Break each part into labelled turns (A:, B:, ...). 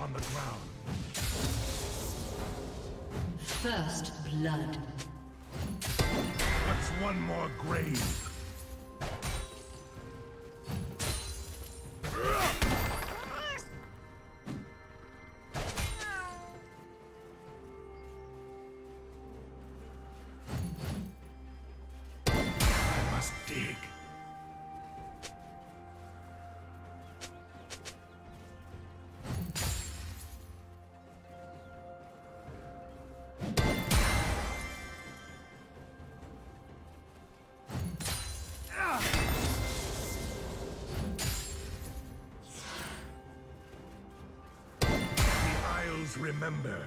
A: on the ground.
B: First blood.
A: What's one more grave? I must dig. Remember.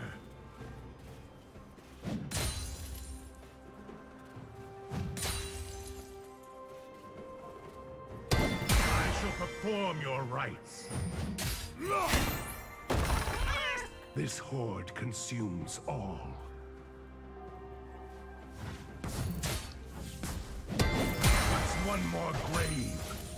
A: I shall perform your rites. This horde consumes all. What's one more grave?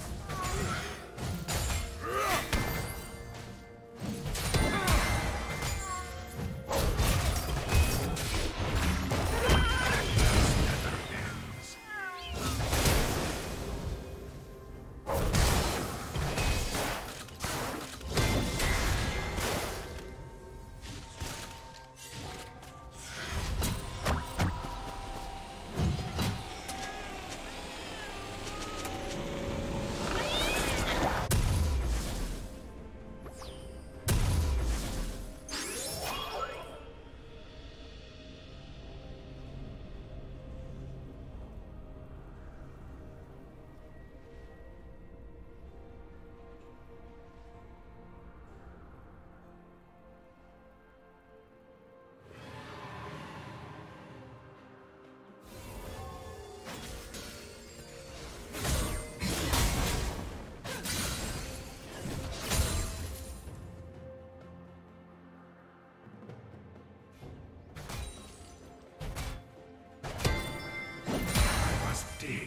A: Dig.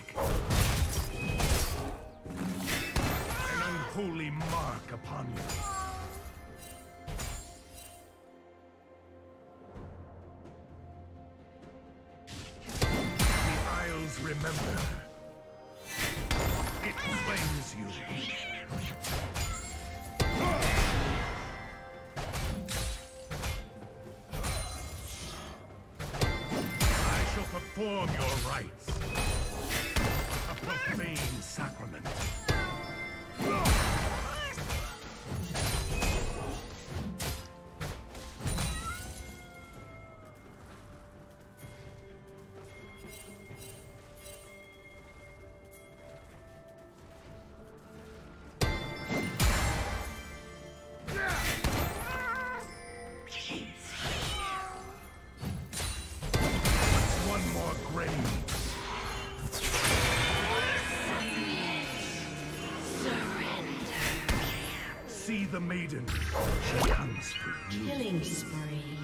A: An unholy mark upon you. The Isles remember. It claims you. I shall perform your rites. A profane sacrament. One more grave. See the maiden. She comes for you.
B: Killing spree.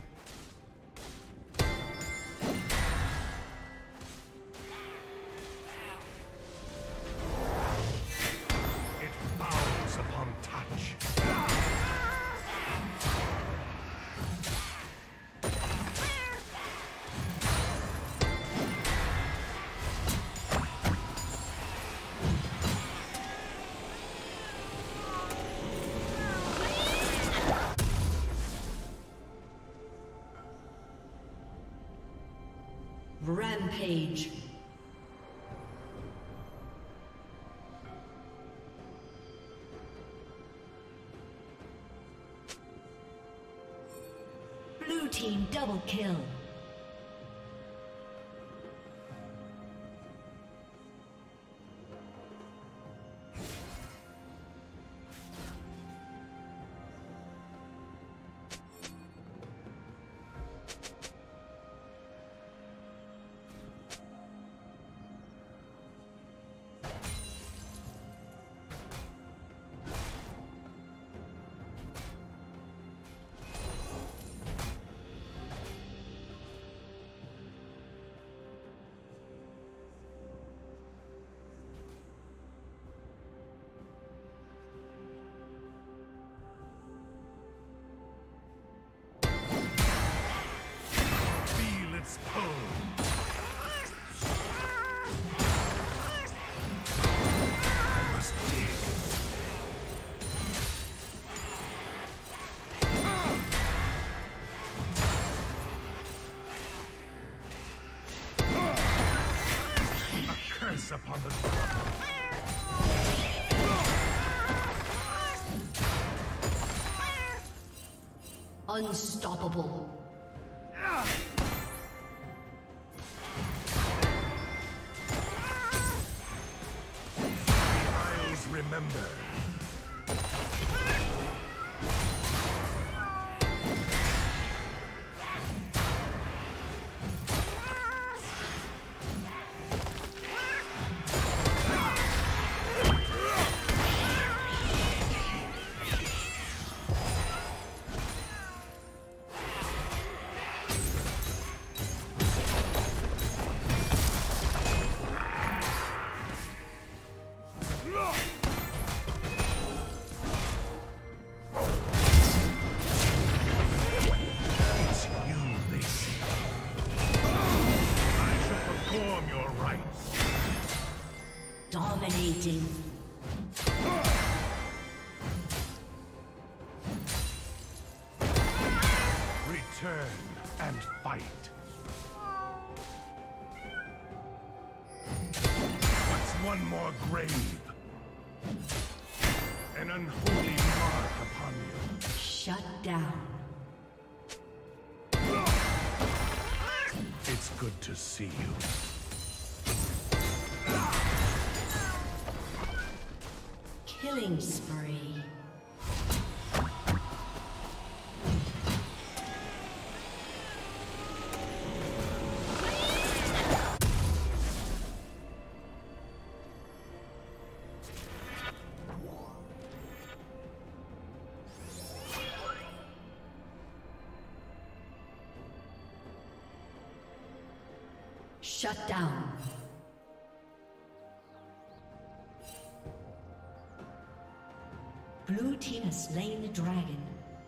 A: It bounds upon touch.
B: Rampage. Blue team double kill. Unstoppable.
A: I'll remember.
B: Dominating.
A: Return and fight. What's one more grave? An unholy mark upon you.
B: Shut down.
A: It's good to see you.
B: Killing spree. Shut down. Blue team has slain the dragon.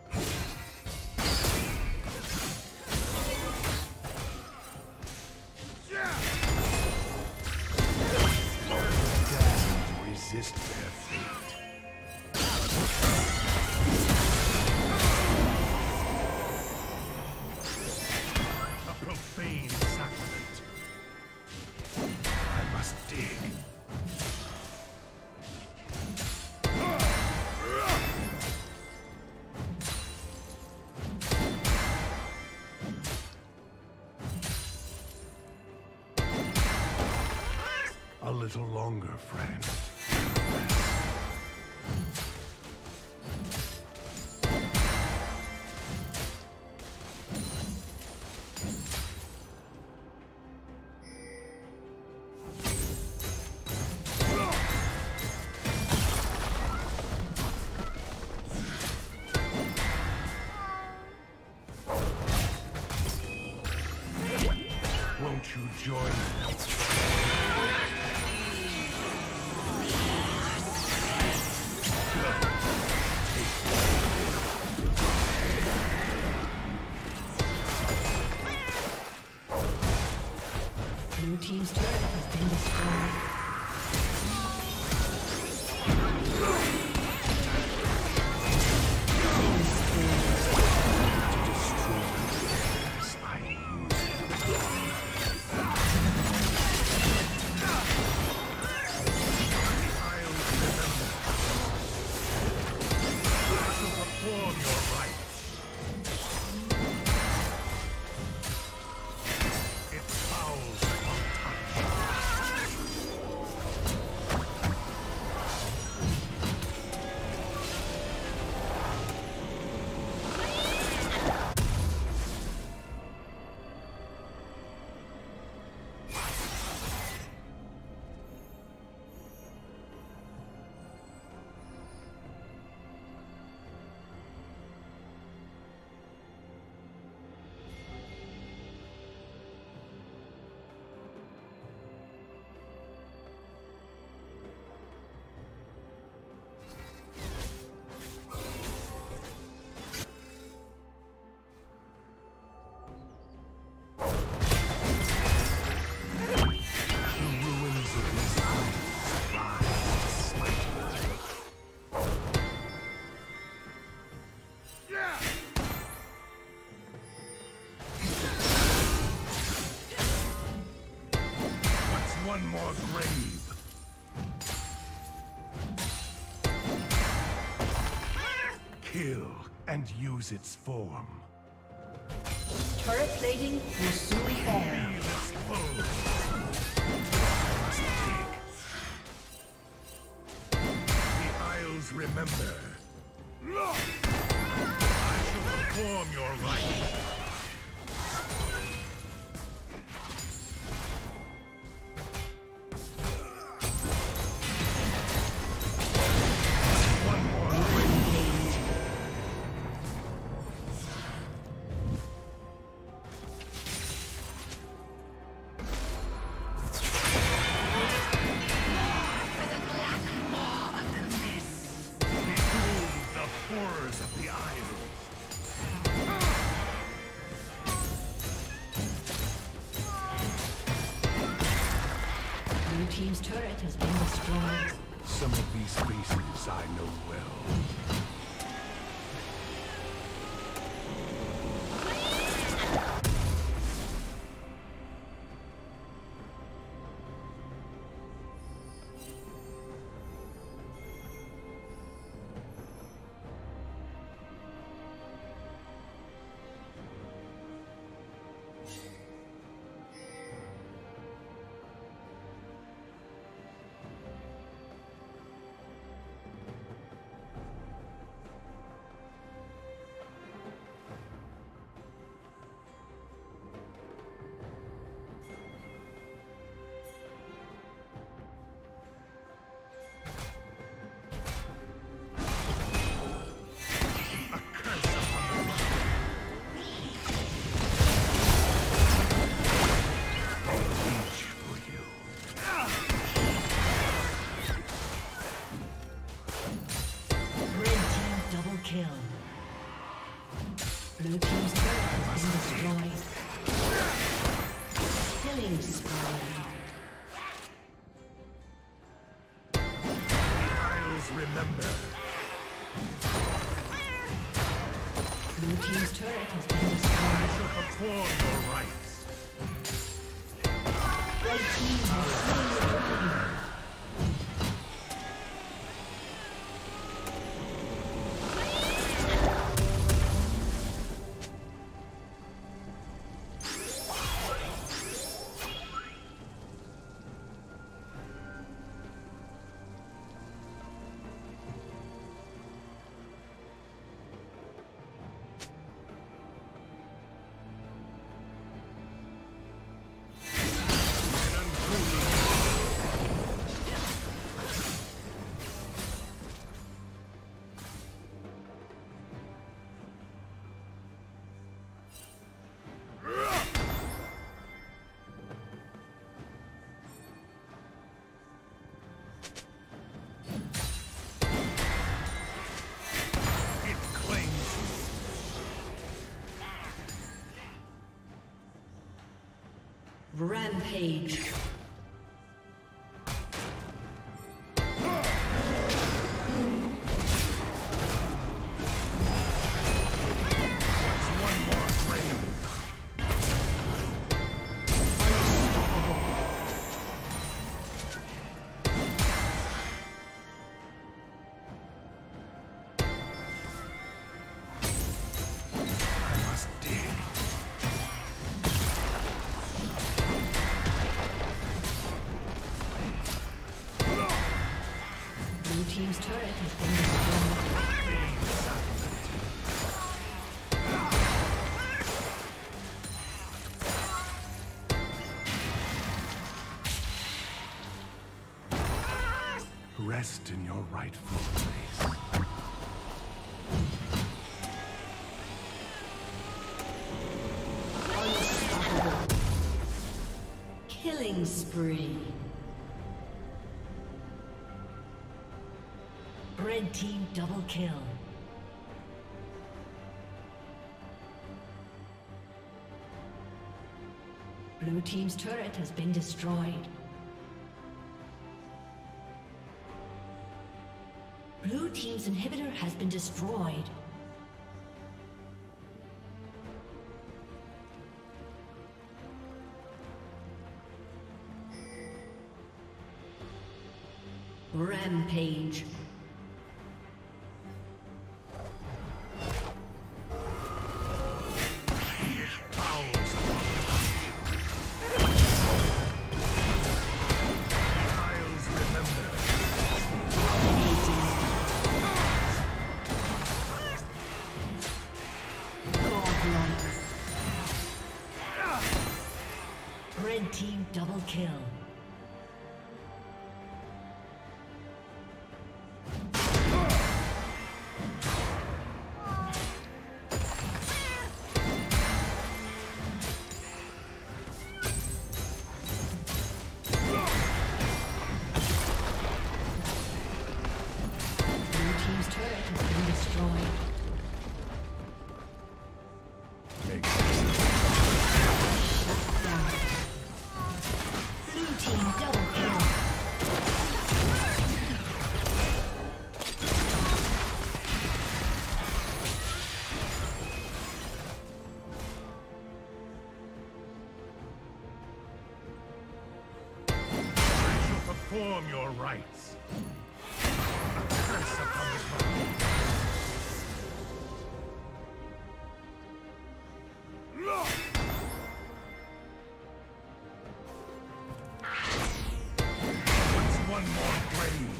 A: Resist their fate. A profane sacrament. I must dig. A little longer, friend. Won't you join me?
B: Blue team's turret has been destroyed. One more grave. Kill
A: and use its form.
B: Turret plating will soon fall.
A: Feel its foe. Must dig. The Isles remember. I shall perform your rites.
B: Team's turret has been destroyed.
A: Some of these faces I know well.
B: Blue team's turret has been destroyed. Killing spree.
A: The Isles remember.
B: Blue team's turret has been destroyed.
A: Perform your rites.
B: Red team has slain the dragon. Rampage. Team's turret has been destroyed.
A: Rest in your rightful place.
B: Unstoppable. Killing spree. Red team double kill. Blue team's turret has been destroyed. Blue team's inhibitor has been destroyed. Rampage. double kill.
A: Perform your rites. A curse upon this body. What's one more grave?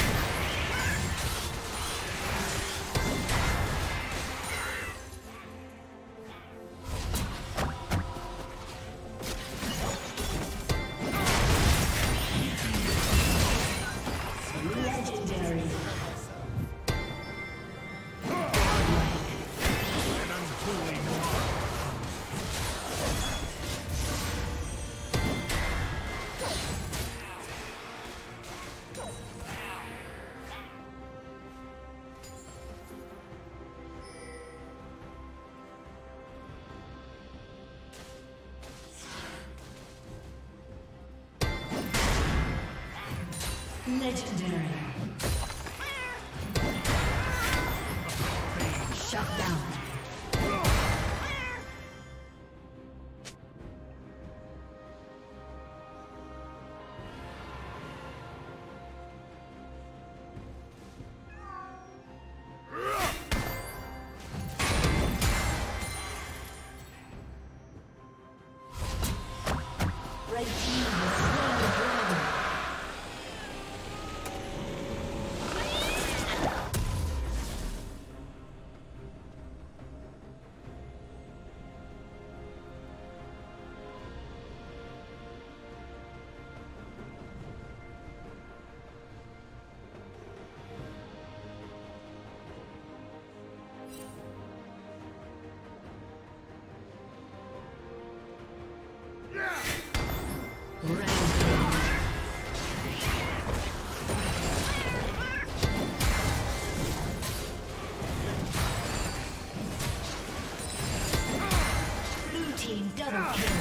B: Legendary. Shut down. Red team has slain the dragon. Blue team double kill.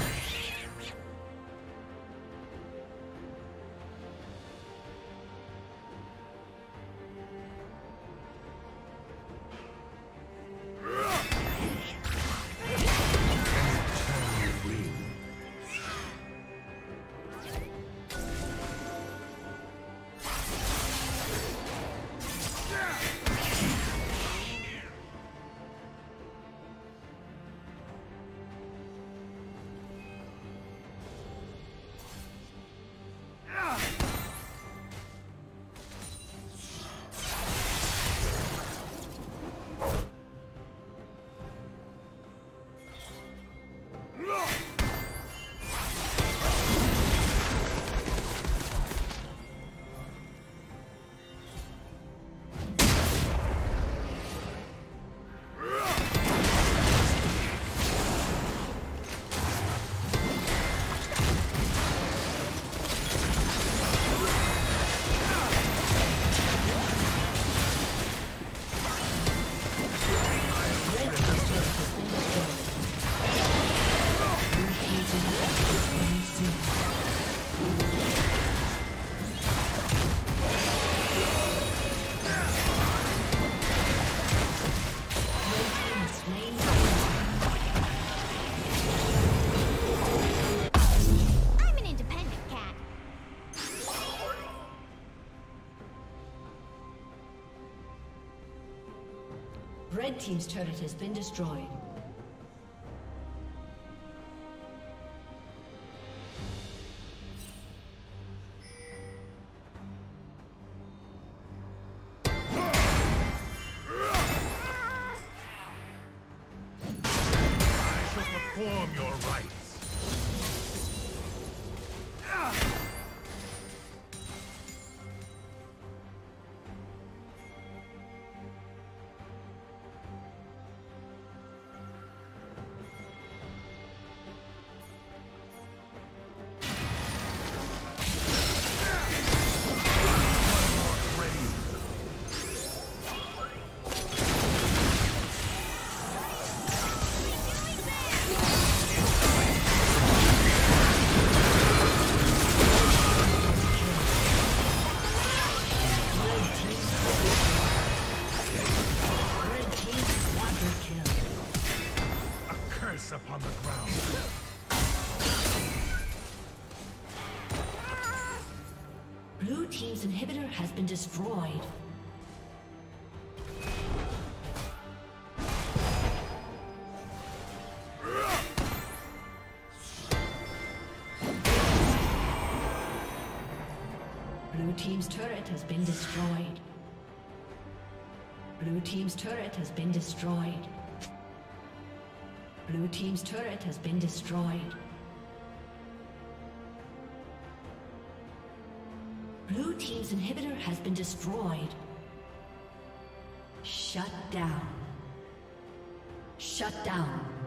B: Red team's turret has been destroyed.
A: Perform your rites. upon the ground.
B: Blue team's inhibitor has been destroyed. Blue team's turret has been destroyed. Blue team's turret has been destroyed. Blue team's turret has been destroyed. Blue team's inhibitor has been destroyed. Shut down. Shut down.